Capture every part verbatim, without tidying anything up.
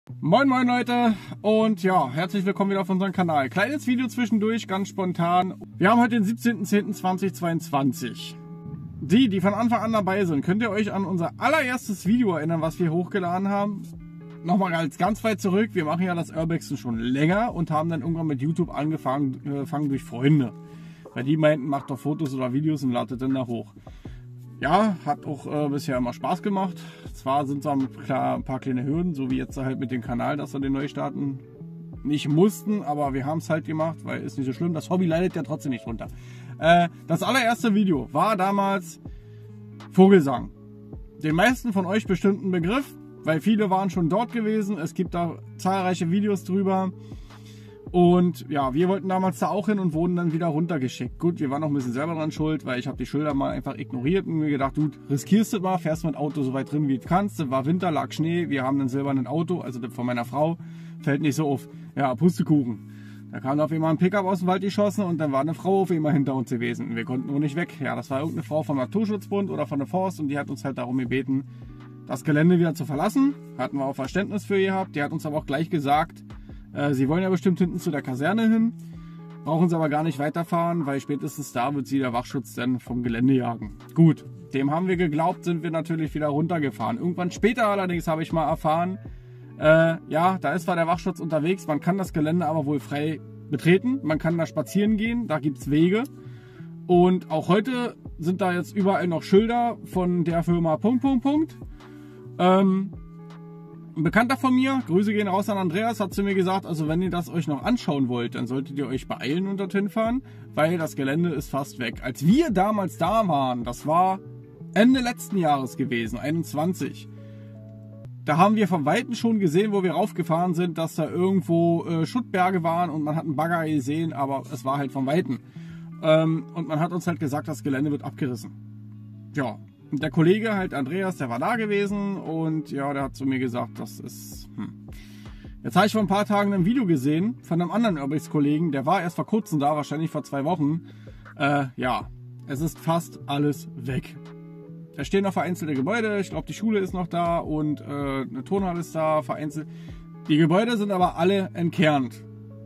Moin moin Leute und ja, herzlich willkommen wieder auf unserem Kanal. Kleines Video zwischendurch, ganz spontan. Wir haben heute den siebzehnten zehnten zweitausendzweiundzwanzig. Die, die von Anfang an dabei sind, könnt ihr euch an unser allererstes Video erinnern, was wir hochgeladen haben? Nochmal ganz, ganz weit zurück, wir machen ja das Urbexen schon länger und haben dann irgendwann mit YouTube angefangen äh, durch Freunde. Weil die meinten, macht doch Fotos oder Videos und ladet dann da hoch. Ja, hat auch äh, bisher immer Spaß gemacht. Zwar sind so klar ein paar kleine Hürden, so wie jetzt halt mit dem Kanal, dass wir den neu starten nicht mussten, aber wir haben es halt gemacht, weil ist nicht so schlimm. Das Hobby leidet ja trotzdem nicht runter. Äh, das allererste Video war damals Vogelsang. Den meisten von euch bestimmt ein Begriff, weil viele waren schon dort gewesen. Es gibt da zahlreiche Videos drüber. Und ja, wir wollten damals da auch hin und wurden dann wieder runtergeschickt. Gut, wir waren auch ein bisschen selber dran schuld, weil ich habe die Schilder mal einfach ignoriert und mir gedacht, du riskierst es mal, fährst mit dem Auto so weit drin, wie du kannst. Es war Winter, lag Schnee, wir haben ein silbernes Auto, also das von meiner Frau, fällt nicht so auf. Ja, Pustekuchen. Da kam auf einmal ein Pickup aus dem Wald geschossen und dann war eine Frau auf einmal hinter uns gewesen. Wir konnten nur nicht weg. Ja, das war irgendeine Frau vom Naturschutzbund oder von der Forst und die hat uns halt darum gebeten, das Gelände wieder zu verlassen. Hatten wir auch Verständnis für gehabt. Die hat uns aber auch gleich gesagt, sie wollen ja bestimmt hinten zu der Kaserne hin, brauchen sie aber gar nicht weiterfahren, weil spätestens da wird sie der Wachschutz dann vom Gelände jagen. Gut, dem haben wir geglaubt, sind wir natürlich wieder runtergefahren. Irgendwann später allerdings habe ich mal erfahren, äh, ja, da ist zwar der Wachschutz unterwegs, man kann das Gelände aber wohl frei betreten, man kann da spazieren gehen, da gibt es Wege. Und auch heute sind da jetzt überall noch Schilder von der Firma Punkt, Punkt, Punkt. Ähm, Ein Bekannter von mir, Grüße gehen raus an Andreas, hat zu mir gesagt, also wenn ihr das euch noch anschauen wollt, dann solltet ihr euch beeilen und dorthin fahren, weil das Gelände ist fast weg. Als wir damals da waren, das war Ende letzten Jahres gewesen, einundzwanzig, da haben wir vom Weiten schon gesehen, wo wir raufgefahren sind, dass da irgendwo äh, Schuttberge waren und man hat einen Bagger gesehen, aber es war halt vom Weiten. Ähm, und man hat uns halt gesagt, das Gelände wird abgerissen. Ja. Und der Kollege, halt Andreas, der war da gewesen und ja, der hat zu mir gesagt, das ist... Hm. Jetzt habe ich vor ein paar Tagen ein Video gesehen von einem anderen Urbex-Kollegen, der war erst vor kurzem da, wahrscheinlich vor zwei Wochen. Äh, ja, es ist fast alles weg. Da stehen noch vereinzelte Gebäude, ich glaube die Schule ist noch da und äh, eine Turnhalle ist da, vereinzelt. Die Gebäude sind aber alle entkernt.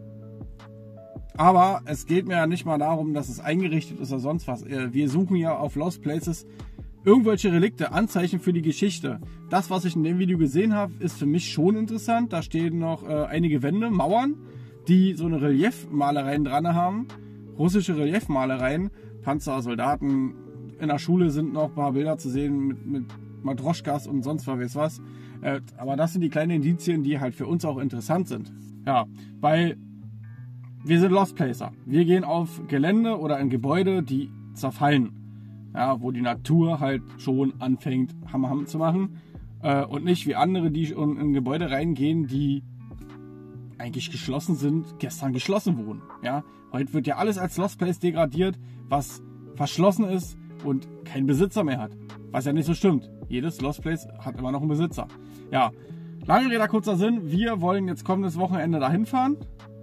Aber es geht mir ja nicht mal darum, dass es eingerichtet ist oder sonst was. Wir suchen ja auf Lost Places irgendwelche Relikte, Anzeichen für die Geschichte. Das, was ich in dem Video gesehen habe, ist für mich schon interessant. Da stehen noch äh, einige Wände, Mauern, die so eine Reliefmalereien dran haben. Russische Reliefmalereien, Panzer, Soldaten. In der Schule sind noch ein paar Bilder zu sehen mit, mit Matroschkas und sonst was. Äh, aber das sind die kleinen Indizien, die halt für uns auch interessant sind. Ja, weil wir sind Lost Placer. Wir gehen auf Gelände oder in Gebäude, die zerfallen. Ja, wo die Natur halt schon anfängt, Ham Ham zu machen. Äh, und nicht wie andere, die schon in Gebäude reingehen, die eigentlich geschlossen sind, gestern geschlossen wurden. Ja, heute wird ja alles als Lost Place degradiert, was verschlossen ist und keinen Besitzer mehr hat. Was ja nicht so stimmt. Jedes Lost Place hat immer noch einen Besitzer. Ja, lange Rede, kurzer Sinn. Wir wollen jetzt kommendes Wochenende dahin fahren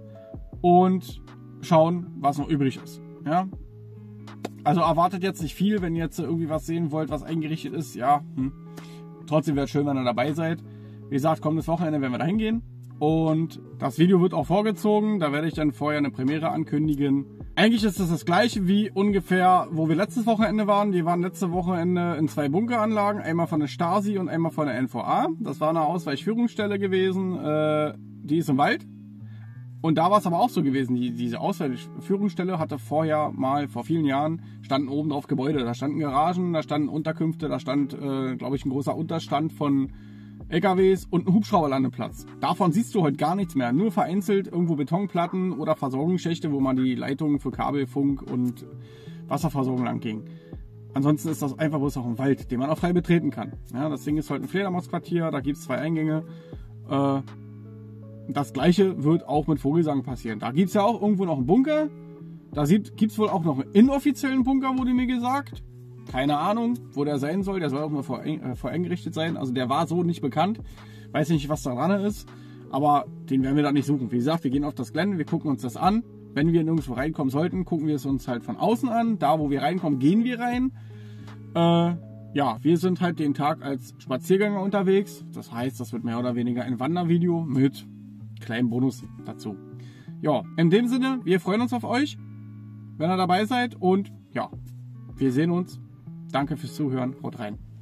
und schauen, was noch übrig ist. Ja. Also erwartet jetzt nicht viel, wenn ihr jetzt irgendwie was sehen wollt, was eingerichtet ist. Ja, hm. Trotzdem wäre es schön, wenn ihr dabei seid. Wie gesagt, kommendes Wochenende werden wir da hingehen. Und das Video wird auch vorgezogen. Da werde ich dann vorher eine Premiere ankündigen. Eigentlich ist das das gleiche wie ungefähr, wo wir letztes Wochenende waren. Wir waren letzte Wochenende in zwei Bunkeranlagen. Einmal von der Stasi und einmal von der N V A. Das war eine Ausweichführungsstelle gewesen. Äh, die ist im Wald. Und da war es aber auch so gewesen, die, diese Ausweichführungsstelle hatte vorher mal, vor vielen Jahren, standen oben drauf Gebäude. Da standen Garagen, da standen Unterkünfte, da stand, äh, glaube ich, ein großer Unterstand von L K Ws und ein Hubschrauberlandeplatz. Davon siehst du heute gar nichts mehr. Nur vereinzelt irgendwo Betonplatten oder Versorgungsschächte, wo man die Leitungen für Kabel, Funk und Wasserversorgung lang ging. Ansonsten ist das einfach bloß auch ein Wald, den man auch frei betreten kann. Ja, das Ding ist heute ein Fledermausquartier, da gibt es zwei Eingänge. Äh, Das gleiche wird auch mit Vogelsang passieren. Da gibt es ja auch irgendwo noch einen Bunker. Da gibt es wohl auch noch einen inoffiziellen Bunker, wurde mir gesagt. Keine Ahnung, wo der sein soll. Der soll auch mal vor, äh, vor eingerichtet sein. Also der war so nicht bekannt. Weiß nicht, was da dran ist. Aber den werden wir da nicht suchen. Wie gesagt, wir gehen auf das Gelände, wir gucken uns das an. Wenn wir nirgendwo reinkommen sollten, gucken wir es uns halt von außen an. Da, wo wir reinkommen, gehen wir rein. Äh, ja, wir sind halt den Tag als Spaziergänger unterwegs. Das heißt, das wird mehr oder weniger ein Wandervideo mit kleinem Bonus dazu. Ja, in dem Sinne, wir freuen uns auf euch, wenn ihr dabei seid und ja, wir sehen uns. Danke fürs Zuhören. Haut rein.